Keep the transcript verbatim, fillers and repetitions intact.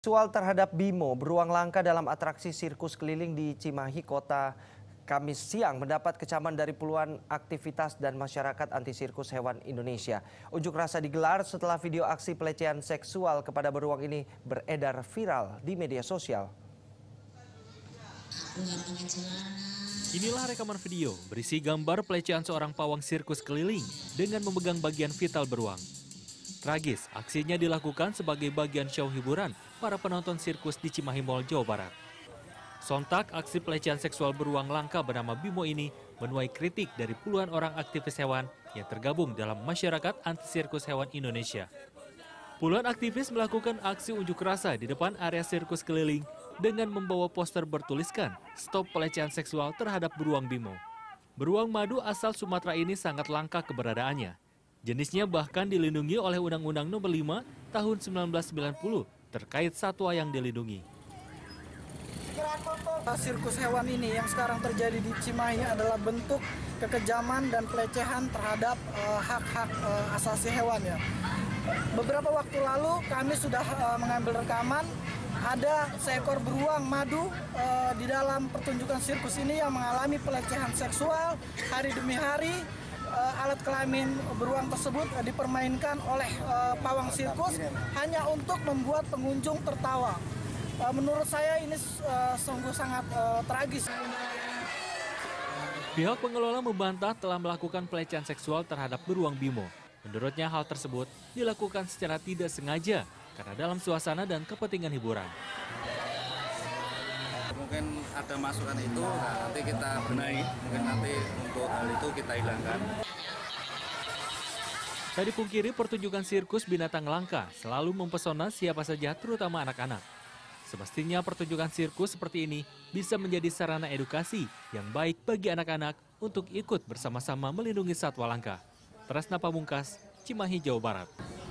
Seksual terhadap Bimo beruang langka dalam atraksi sirkus keliling di Cimahi Kota Kamis siang mendapat kecaman dari puluhan aktivitas dan masyarakat anti sirkus hewan Indonesia. Unjuk rasa digelar setelah video aksi pelecehan seksual kepada beruang ini beredar viral di media sosial. Inilah rekaman video berisi gambar pelecehan seorang pawang sirkus keliling dengan memegang bagian vital beruang. Tragis, aksinya dilakukan sebagai bagian show hiburan para penonton sirkus di Cimahi Mall, Jawa Barat. Sontak, aksi pelecehan seksual beruang langka bernama Bimo ini menuai kritik dari puluhan orang aktivis hewan yang tergabung dalam masyarakat anti sirkus hewan Indonesia. Puluhan aktivis melakukan aksi unjuk rasa di depan area sirkus keliling dengan membawa poster bertuliskan "Stop pelecehan seksual terhadap beruang Bimo". Beruang madu asal Sumatera ini sangat langka keberadaannya. Jenisnya bahkan dilindungi oleh Undang-Undang Nomor lima Tahun seribu sembilan ratus sembilan puluh terkait satwa yang dilindungi. Sirkus hewan ini yang sekarang terjadi di Cimahi adalah bentuk kekejaman dan pelecehan terhadap hak-hak uh, uh, asasi hewan ya. Beberapa waktu lalu kami sudah uh, mengambil rekaman ada seekor beruang madu uh, di dalam pertunjukan sirkus ini yang mengalami pelecehan seksual hari demi hari. Uh, alat kelamin beruang tersebut uh, dipermainkan oleh uh, pawang sirkus hanya untuk membuat pengunjung tertawa. Uh, menurut saya ini uh, sungguh sangat uh, tragis. Pihak pengelola membantah telah melakukan pelecehan seksual terhadap beruang Bimo. Menurutnya hal tersebut dilakukan secara tidak sengaja karena dalam suasana dan kepentingan hiburan. Mungkin ada masukan itu, nah nanti kita benahi, mungkin nanti untuk hal itu kita hilangkan. Tak dipungkiri pertunjukan sirkus binatang langka selalu mempesona siapa saja terutama anak-anak. Semestinya pertunjukan sirkus seperti ini bisa menjadi sarana edukasi yang baik bagi anak-anak untuk ikut bersama-sama melindungi satwa langka. Tresna Pamungkas, Cimahi, Jawa Barat.